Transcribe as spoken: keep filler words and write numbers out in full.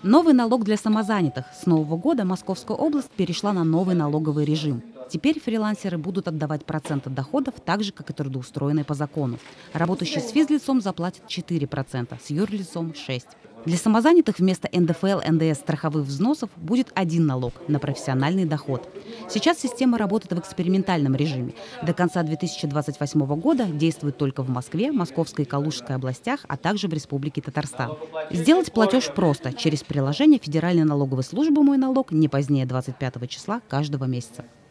Новый налог для самозанятых. С нового года Московская область перешла на новый налоговый режим. Теперь фрилансеры будут отдавать процент от доходов так же, как и трудоустроенные по закону. Работающие с физлицом заплатят четыре процента, с юрлицом – шесть процентов. Для самозанятых вместо эн дэ эф эл, эн дэ эс, страховых взносов будет один налог на профессиональный доход. Сейчас система работает в экспериментальном режиме. До конца две тысячи двадцать восьмого года действует только в Москве, Московской и Калужской областях, а также в Республике Татарстан. Сделать платеж просто через приложение Федеральной налоговой службы «Мой налог» не позднее двадцать пятого числа каждого месяца.